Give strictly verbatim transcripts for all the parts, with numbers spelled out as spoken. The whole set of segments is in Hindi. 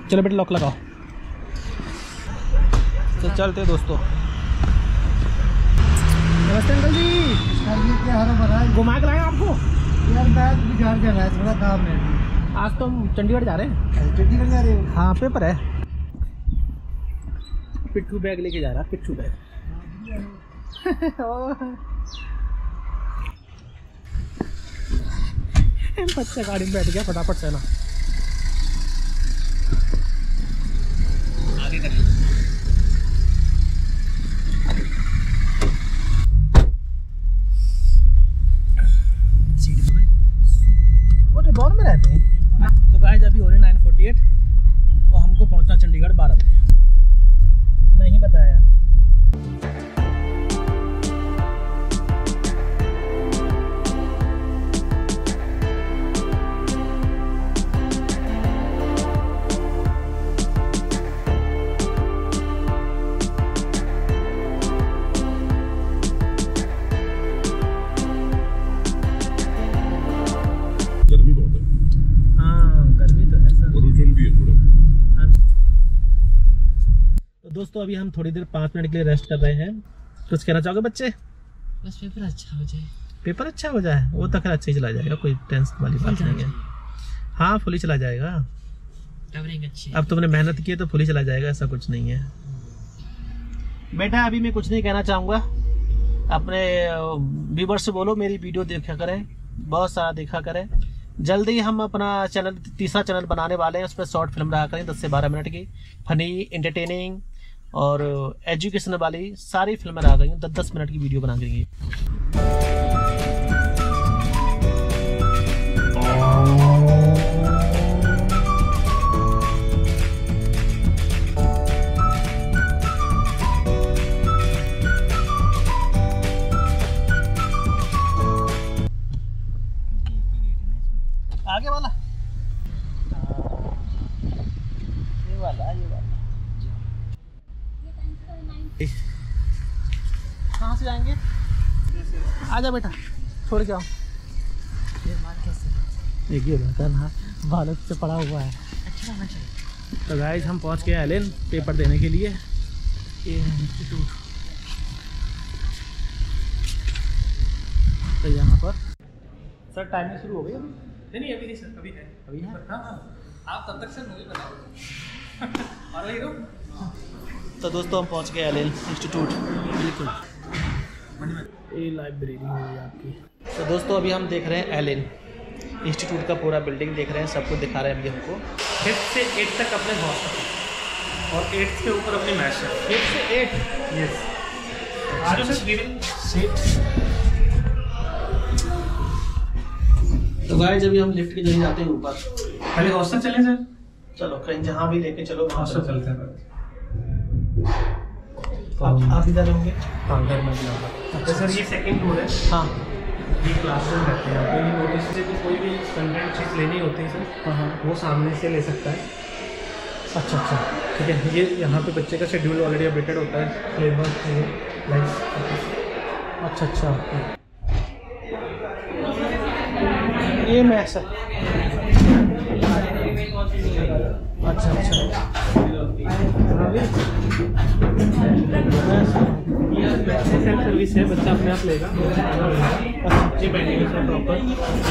चलो बेटा लॉक लगाओ। तो चलते दोस्तों। नमस्ते अंकल जी। क्या हाल है? घुमा के लाए आपको यार मैं बिहार जाना है, थोड़ा काम है। आज तो हम चंडीगढ़ जा रहे हैं। चंडीगढ़ जा रहे हो? हाँ पेपर है। पिट्ठू बैग लेके जा रहा है, पिट्ठू बैग। बच्चा गाड़ी में बैठ गया फटाफट से ना। आगे कर रिबॉन में रहते हैं। तो गाइस अभी हो रहे नाइन फोर्टी एट और हमको पहुंचना चंडीगढ़ बारह बजे। नहीं बताया। दोस्तों अभी हम थोड़ी देर पाँच मिनट के लिए रेस्ट कर रहे हैं। कुछ कहना चाहोगे बच्चे? बस पेपर अच्छा हो जाए। पेपर अच्छा हो जाए, वो तो खैर अच्छा ही चला जाएगा, कोई टेंशन वाली बात नहीं है। हाँ फुली चला जाएगा। अच्छी अब तुमने मेहनत की है तो फुली चला जाएगा, ऐसा कुछ नहीं है। बेटा अभी मैं कुछ नहीं कहना चाहूँगा। अपने व्यूअर्स से बोलो मेरी वीडियो देखा करें, बहुत सारा देखा करें। जल्दी हम अपना चैनल तीसरा चैनल बनाने वाले हैं, उस पर शॉर्ट फिल्म रहा करें दस से बारह मिनट की, फनी, एंटरटेनिंग और एजुकेशन वाली सारी फिल्में रहा करेंगे। दस दस मिनट की वीडियो बना करेंगे। आगे वाला ये वाला ये वाला कहाँ से जाएंगे? आजा बेटा छोड़ के आओ। एक ये बेटा ना भारत से पड़ा हुआ है। अच्छा होना चाहिए। तो गाइस हम पहुँच गए एलेन पेपर देने के लिए। ये इंस्टीट्यूट तो यहाँ पर सर टाइमिंग शुरू हो गई अभी? नहीं नहीं अभी नहीं सर, अभी है अभी है। हाँ हाँ आप तब तक सर मूवी बनाओ। और हीरो तो दोस्तों हम पहुंच गए एलेन इंस्टीट्यूट। बिल्कुल ये लाइब्रेरी हुई आपकी। तो दोस्तों अभी हम देख रहे हैं एलेन इंस्टीट्यूट का पूरा बिल्डिंग देख रहे हैं, सब कुछ दिखा रहे हैं अभी हमको। फिफ्थ से एट तक अपने हॉस्टल और एट्थ के ऊपर अपनी मैच है। फिफ्थ से एट यस आज सर वी विल सीट। तो गाइस अभी हम लिफ्ट के जरिए जाते हैं ऊपर। पहले हॉस्टल चलें सर? चलो कहीं जहाँ भी लेके चलो हॉस्टल चलते हैं। आप आप इधर होंगे? हाँ घर में जाऊँगा। तो सर ये सेकंड फ्लोर है। हाँ ये क्लासरूम रहते हैं। तो ये नोटिस से भी कोई भी कंटेंट चीज़ लेनी होती है सर, हाँ वो सामने से ले सकता है। अच्छा अच्छा ठीक है। ये यहाँ पे बच्चे का शेड्यूल ऑलरेडी अपडेटेड होता है, सिलेबस लाइक। अच्छा अच्छा ये मैथ्स है। अच्छा अच्छा सेल्फ सर्विस है, बच्चा अपने आप लेगा। ये पेंटिंग है प्रॉपर।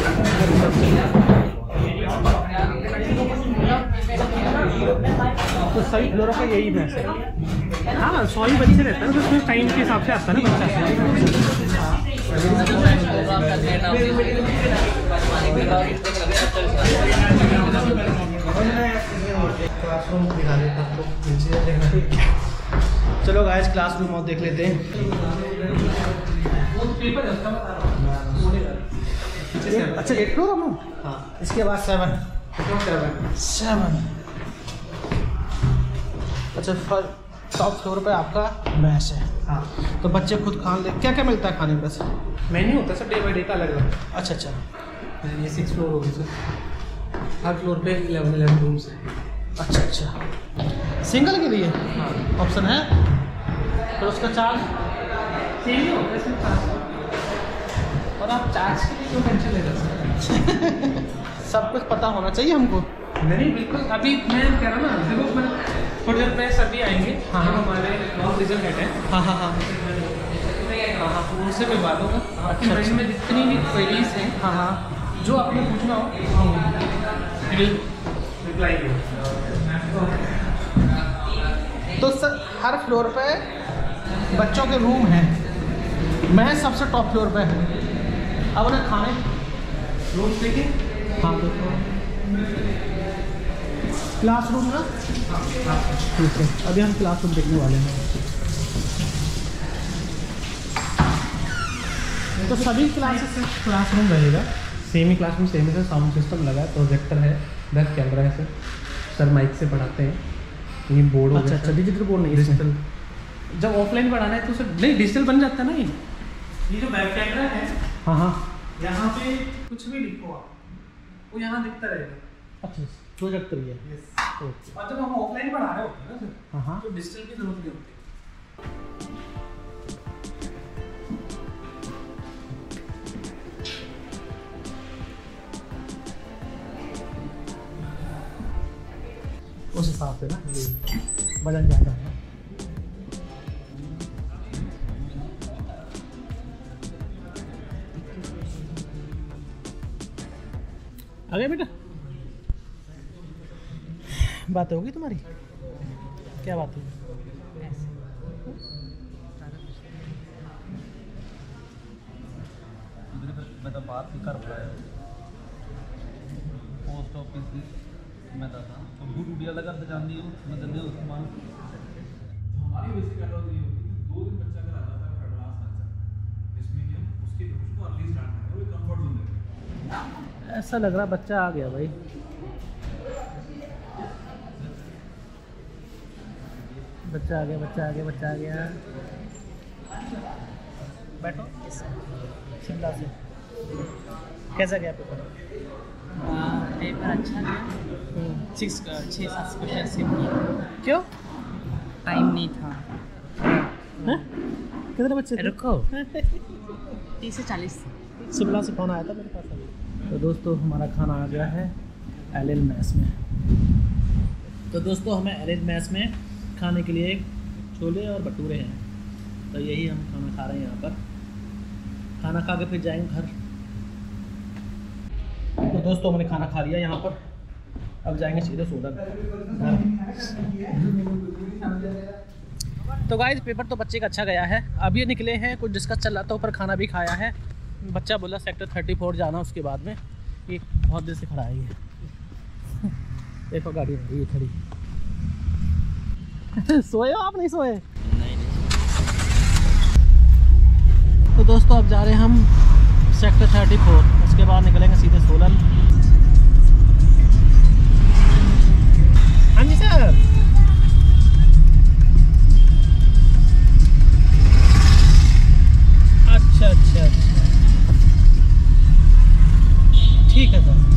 तो सभी फ्लोरों का यही मैथ्स है। हाँ सौ ही बच्चे रहता है तो उसमें टाइम के हिसाब से आता है ना बच्चा। क्लासरूम दिखा देता हूं, नीचे देखना। चलो गाइस क्लासरूम और देख लेते हैं। अच्छा एट फ्लोर हम। हाँ इसके बाद सेवन सेवन अच्छा टॉप फ्लोर पे आपका मैच है। हाँ तो बच्चे खुद खान ले, क्या क्या मिलता है खाने में वैसे? मेन्यू होता है सर डे बाई डे का अलग अलग। अच्छा अच्छा ये सिक्स फ्लोर होगी सर, हर फ्लोर पे इलेवन इलेवन रूम्स है। अच्छा अच्छा सिंगल के लिए हाँ ऑप्शन है, फिर उसका चार्ज सेम ही होता है इसमें चार्ज। और आप चार्ज के लिए क्यों टेंशन ले रहे हैं? सब कुछ पता होना चाहिए हमको। नहीं बिल्कुल, अभी मैं कह रहा ना, देखो मैं थोड़ी देर में सभी आएंगे। हाँ हाँ, हमारे रीजन हेड है। हाँ हाँ हाँ हाँ हाँ, उनसे मैं बात होगा। अच्छा, माइंड में जितनी भी क्वेरीज हैं, हाँ हाँ, जो आपने पूछना हो रिप्लाई दो। तो सर हर फ्लोर पे बच्चों के रूम हैं, मैं सबसे टॉप फ्लोर पे हूँ। अब उन्हें खाने रूम देखिए। हाँ देखो, क्लासरूम ना, ठीक है, अभी हम क्लासरूम देखने वाले हैं। तो सभी क्लासेस क्लासरूम रहेगा, सेम ही क्लासरूम, सेम ही साउंड सिस्टम लगा है, प्रोजेक्टर है, दस कैमरा है सर। सर माइक से पढ़ाते हैं, ये बोर्ड हो अच्छा गया। अच्छा, डिजिटल बोर्ड नहीं, डिजिटल जब ऑफलाइन पढ़ाना है तो सर नहीं, डिजिटल बन जाता है ना। ये ये जो बैक कैमरा है, हाँ हाँ, यहाँ पे कुछ भी लिखो आप, वो यहाँ दिखता रहेगा। अच्छा प्रोजेक्टर ये। ओके, और जब हम ऑफलाइन पढ़ा रहे होते हैं ना सर, हाँ हाँ, तो डिजिटल की जरूरत नहीं होती। उस हिसाब से ना ये वजन ज़्यादा है। आ गया बेटा, बात होगी तुम्हारी, क्या बात है? मैं तो बात ही कर पाया पोस्ट ऑफिस मैं था तो गुड वीडियो लगा तो जान दी मैं दे उस मान हमारी बेसिक एडवाइस ये होती है दो दिन बच्चा अगर आ जाता है एडवांस बच्चा इसमें हम उसके प्रोफेशन को अर्ली स्टार्ट करें, वो कंफर्ट जोन देगा। ऐसा लग रहा बच्चा आ गया भाई। बच्चा आ गया, बच्चा आ गया, बच्चा आ गया। बैठो। शिमला से कैसा गया पेपर? पेपर अच्छा गया, सिक्स छः सात क्वेश्चन सेम किया। क्यों? टाइम नहीं था। हैं? कितने बच्चे थे? रुको, तीस से चालीस। शिमला से फोन आया था मेरे पास अभी। तो दोस्तों हमारा खाना आ गया है एल एल मैस में। तो दोस्तों हमें एल एल मैस में खाने के लिए छोले और भटूरे हैं, तो यही हम खाना खा रहे हैं यहाँ पर। खाना खा के फिर जाएंगे घर। तो दोस्तों हमने खाना खा लिया यहाँ पर, अब जाएंगे सीधे सोलन। तो गाइस पेपर तो बच्चे का अच्छा गया है, अब ये निकले हैं, कुछ डिस्कस चल रहा था, ऊपर खाना भी खाया है। बच्चा बोला सेक्टर थर्टी फोर जाना, उसके बाद में ये बहुत देर से खड़ा है ये। देखो गाड़ी है ये खड़ी। सोए हो आप? नहीं सोए? नहीं नहीं। तो दोस्तों अब जा रहे हैं हम सेक्टर थर्टी फोर, उसके बाद निकलेंगे सीधे सोलन। हाँ जी सर। अच्छा अच्छा अच्छा, ठीक है सर।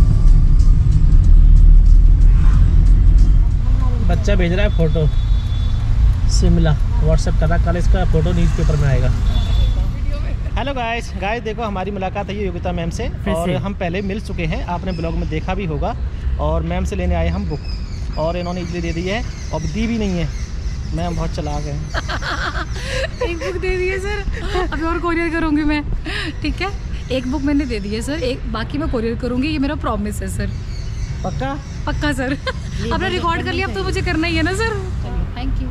बच्चा भेज रहा है फोटो शिमला, व्हाट्सएप कर रहा, कल इसका फोटो न्यूज़पेपर में आएगा। हेलो गाइस, गाइस देखो हमारी मुलाकात है योगिता मैम से, और हम पहले मिल चुके हैं, आपने ब्लॉग में देखा भी होगा। और मैम से लेने आए हम बुक, और इन्होंने इजली दे दी है, और दी भी नहीं है। मैम बहुत चालाक है। एक बुक दे दी है सर, अभी और कोरियर करूँगी मैं, ठीक है। एक बुक मैंने दे दी है सर, एक बाकी मैं कोरियर करूँगी, ये मेरा प्रॉमिस है सर। पक्का? पक्का सर। आपने रिकॉर्ड कर लिया, अब तो मुझे करना ही है ना सर। Thank you.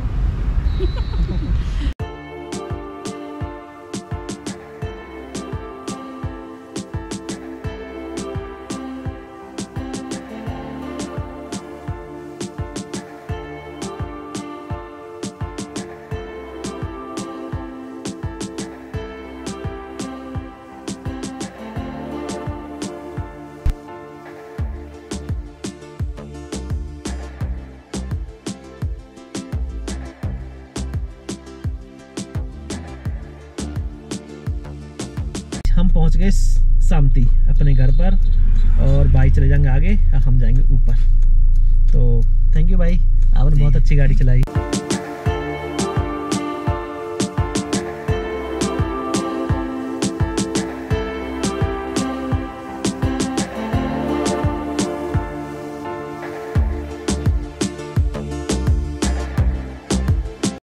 हम पहुंच गए शांति अपने घर पर, और भाई चले जाएंगे आगे, हम जाएंगे ऊपर। तो थैंक यू भाई, आपने बहुत अच्छी गाड़ी चलाई।